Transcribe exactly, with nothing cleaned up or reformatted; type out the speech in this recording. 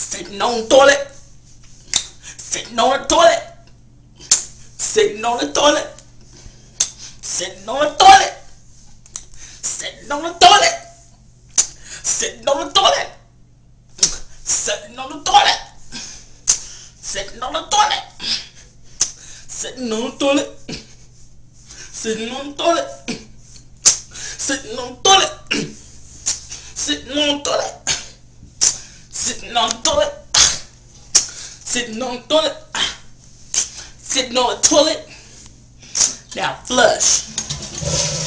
Sitting on the toilet. Sitting on the toilet. Sitting on the toilet. Sitting on the toilet. Sitting on the toilet. Sitting on the toilet. Sitting on the toilet. Sitting on the toilet. Sitting on the toilet. Sitting on the toilet. Sitting on the toilet. Sitting on the toilet. Sitting on the toilet. Sitting on the toilet. Sitting on the toilet. Now flush.